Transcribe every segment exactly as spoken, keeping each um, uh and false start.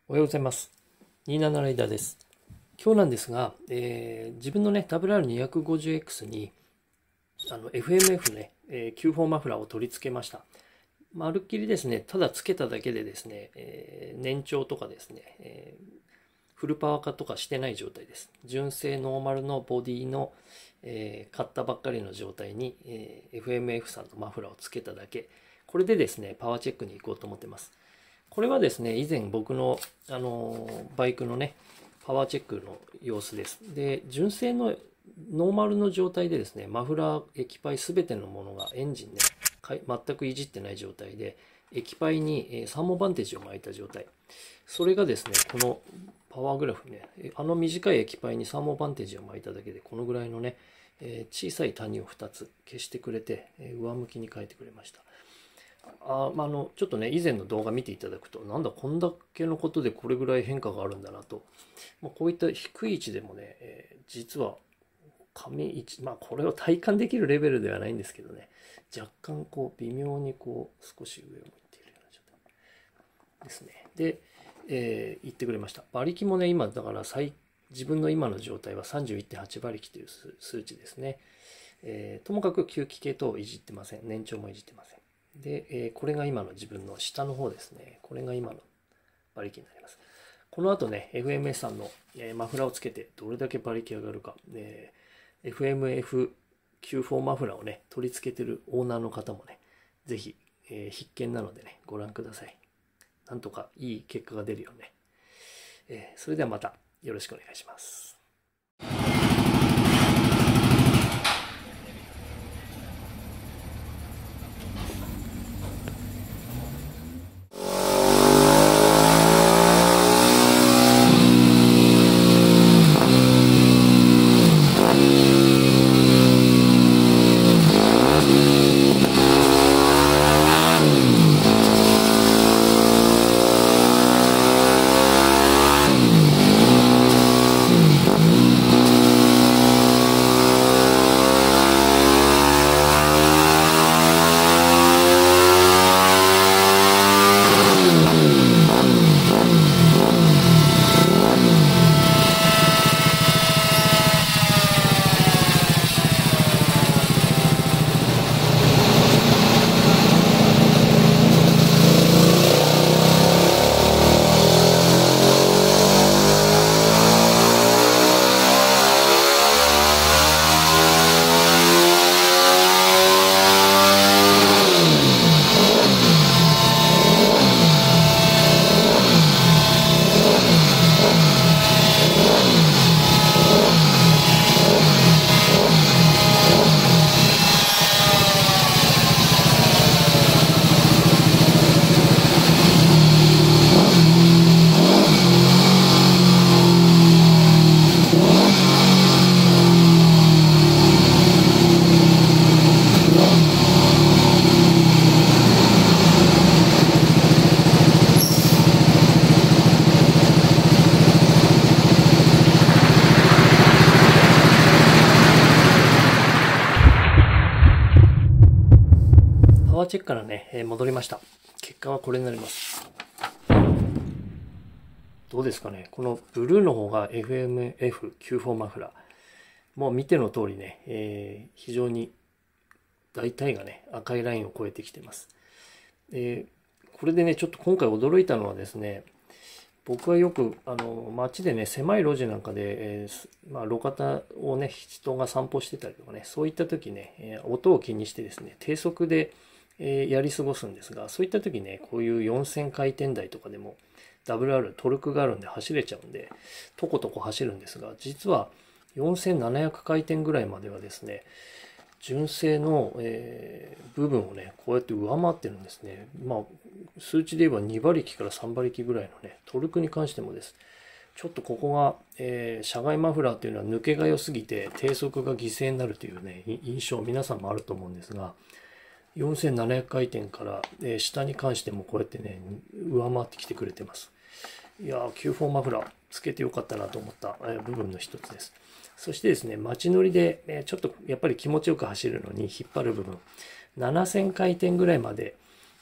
おはようございます。にじゅうななライダーです。今日なんですが、えー自分のね、ダブリューアールにひゃくごじゅうエックス にあの エフエムエフ ね、えー、キューフォー マフラーを取り付けました。まるっきりですね、ただつけただけでですね、えー年長とかですね、えーフルパワー化とかしてない状態です。純正ノーマルのボディの、えー買ったばっかりの状態に、えー エフエムエフ さんのマフラーをつけただけ。これでですね、パワーチェックに行こうと思ってます。これはですね、以前僕の、あのバイクのね、パワーチェックの様子です。で、純正のノーマルの状態でですね、マフラー、液パイすべてのものがエンジンね、全くいじってない状態で、液パイにサーモバンテージを巻いた状態。それがですね、このパワーグラフね、あの短い液パイにサーモバンテージを巻いただけで、このぐらいのね、小さい谷をふたつ消してくれて、上向きに変えてくれました。あ、まあ、あの、ちょっとね、以前の動画見ていただくと、なんだ、こんだけのことでこれぐらい変化があるんだなと。まあ、こういった低い位置でもね、えー実は、紙位置、まあ、これを体感できるレベルではないんですけどね、若干こう、微妙にこう、少し上を向いているような状態ですね。で、えー言ってくれました。馬力もね、今、だから最、自分の今の状態は さんじゅういってんはち 馬力という数数値ですね。えーともかく吸気系統をいじってません。年長もいじってません。で、えーこれが今の自分の下の方ですね。これが今の馬力になります。この後ね、エフエムエフ さんの、えーマフラーをつけてどれだけ馬力上がるか、えー エフエムエフキューフォー マフラーをね、取り付けてるオーナーの方もね、ぜひ、えー必見なのでね、ご覧ください。なんとかいい結果が出るよね。えーそれではまたよろしくお願いします。パワーチェックからね、えー戻りました。結果はこれになります。どうですかね。このブルーの方が エフエムエフキューフォー マフラー。もう見ての通りね、えー非常に大体がね、赤いラインを越えてきてます。えーこれでね、ちょっと今回驚いたのはですね、僕はよくあの街でね、狭い路地なんかで、えーまあ、路肩をね、人が散歩してたりとかね、そういった時ね、えー音を気にしてですね、低速で、えーやり過ごすんですが、そういった時ね、こういうよんせん回転台とかでも ダブリューアール トルクがあるんで走れちゃうんで、とことこ走るんですが、実はよんせんななひゃく回転ぐらいまではですね、純正の、えー部分をね、こうやって上回ってるんですね。まあ、数値で言えばに馬力からさん馬力ぐらいのね、トルクに関してもです。ちょっとここが、えー、車外マフラーというのは抜けが良すぎて低速が犠牲になるというね、印象皆さんもあると思うんですが、よんせんななひゃく回転から、えー下に関してもこうやってね、上回ってきてくれてます。いやー、キューフォー マフラーつけてよかったなと思ったえー部分の一つです。そしてですね、街乗りで、えーちょっとやっぱり気持ちよく走るのに引っ張る部分、ななせん回転ぐらいまで、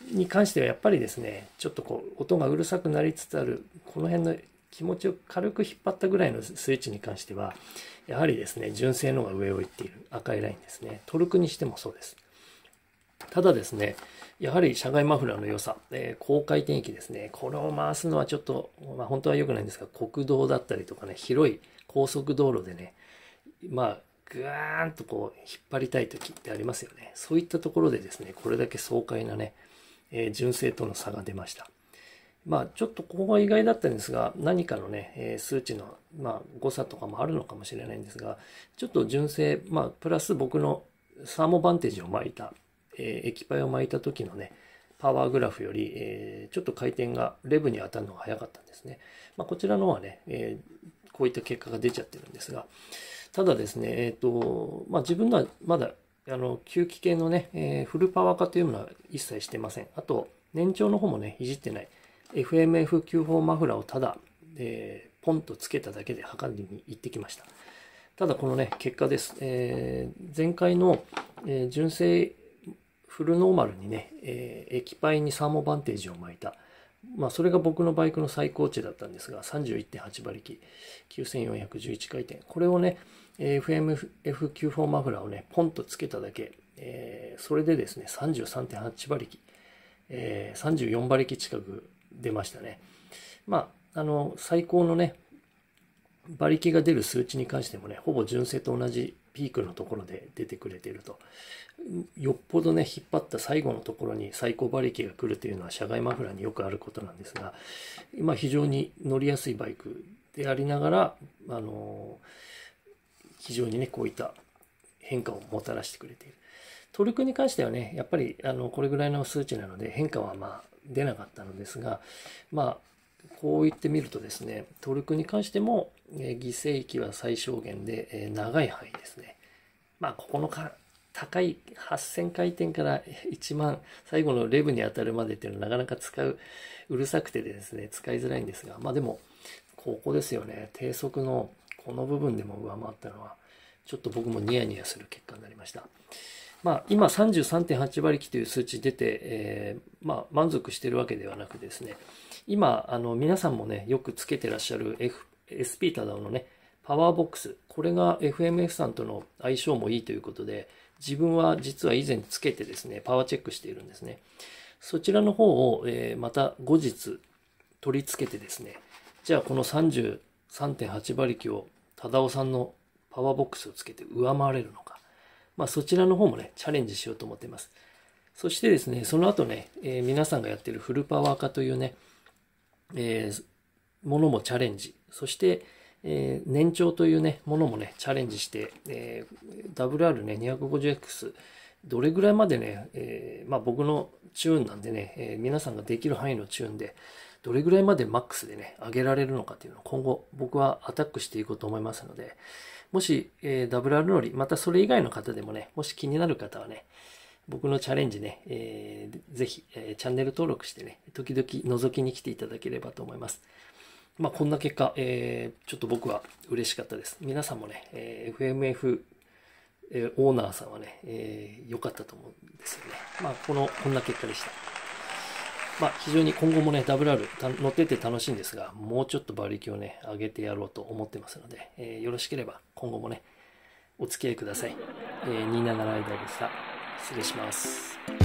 に関してはやっぱりですね、ちょっとこう音がうるさくなりつつあるこの辺の気持ちを軽く引っ張ったぐらいのスイッチに関しては、やはりですね、純正のが上を行っている赤いラインですね。トルクにしてもそうです。ただですね、やはり車外マフラーの良さ、えー、高回転域ですね。これを回すのはちょっと、まあ、本当は良くないんですが、国道だったりとかね、広い高速道路でね、まあ、ぐーんとこう引っ張りたい時ってありますよね。そういったところでですね、これだけ爽快なね、えー、純正との差が出ました。まあ、ちょっとここが意外だったんですが、何かのね、えー、数値の、まあ、誤差とかもあるのかもしれないんですが、ちょっと純正、まあ、プラス僕のサーモバンテージを巻いた、えー、液パイを巻いた時のね、パワーグラフより、えー、ちょっと回転がレブに当たるのが早かったんですね。まあ、こちらの方はね、えー、こういった結果が出ちゃってるんですが、ただですね、えっと、まあ、自分のはまだ、あの、吸気系のね、えー、フルパワー化というものは一切してません。あと、年長の方もね、いじってない。エフエムエフ きゅうほうマフラーをただ、えー、ポンとつけただけで測りに行ってきました。ただこのね、結果です。えー、前回の、えー、純正フルノーマルにね、えー、液パイにサーモバンテージを巻いた。まあ、それが僕のバイクの最高値だったんですが、さんじゅういってんはち馬力、きゅうせんよんひゃくじゅういち回転。これをね、エフエムエフきゅうほうマフラーをね、ポンとつけただけ、えー、それでですね、さんじゅうさんてんはち馬力、えー、さんじゅうよん馬力近く出ましたね。まあ、あの、最高のね、馬力が出る数値に関してもね、ほぼ純正と同じピークのところで出てくれていると。よっぽどね、引っ張った最後のところに最高馬力が来るというのは車外マフラーによくあることなんですが、今非常に乗りやすいバイクでありながら、あの、非常にね、こういった変化をもたらしてくれている。トルクに関してはね、やっぱりあのこれぐらいの数値なので変化はまあ出なかったのですが、まあ、こう言ってみるとですね、トルクに関しても、えー、犠牲域は最小限で、えー、長い範囲ですね。まあ、ここのか高いはっせん回転からいちまん、最後のレブに当たるまでっていうのはなかなか使う、うるさくてですね、使いづらいんですが、まあでも、ここですよね、低速のこの部分でも上回ったのは、ちょっと僕もニヤニヤする結果になりました。まあ、今 さんじゅうさんてんはち 馬力という数値出て、えー、まあ、満足しているわけではなくですね、今、あの、皆さんもね、よくつけてらっしゃる F、エスピー タダオのね、パワーボックス、これが エフエムエフ さんとの相性もいいということで、自分は実は以前つけてですね、パワーチェックしているんですね。そちらの方を、えー、また後日取り付けてですね、じゃあこの さんじゅうさんてんはち 馬力をタダオさんのパワーボックスをつけて上回れるのか。まあそちらの方もね、チャレンジしようと思っています。そしてですね、その後ね、えー、皆さんがやっているフルパワー化というね、えー、ものもチャレンジ。そして、えー、年長というね、ものもね、チャレンジして、えー、ダブリューアール ね、にひゃくごじゅうエックス、どれぐらいまでね、えー、まあ僕のチューンなんでね、えー、皆さんができる範囲のチューンで、どれぐらいまでマックスでね、上げられるのかっていうのを今後僕はアタックしていこうと思いますので、もし、えー、ダブリューアール 乗り、またそれ以外の方でもね、もし気になる方はね、僕のチャレンジね、えー、ぜひ、えー、チャンネル登録してね、時々覗きに来ていただければと思います。まあ、こんな結果、えー、ちょっと僕は嬉しかったです。皆さんもね、えー、エフエムエフ、えー、オーナーさんはね、えー、良かったと思うんですよね。まあ、この、こんな結果でした。まあ、非常に今後もね、ダブリューアール 乗ってて楽しいんですが、もうちょっと馬力をね、上げてやろうと思ってますので、えー、よろしければ今後もね、お付き合いください。えー、にじゅうななライダーでした。失礼します。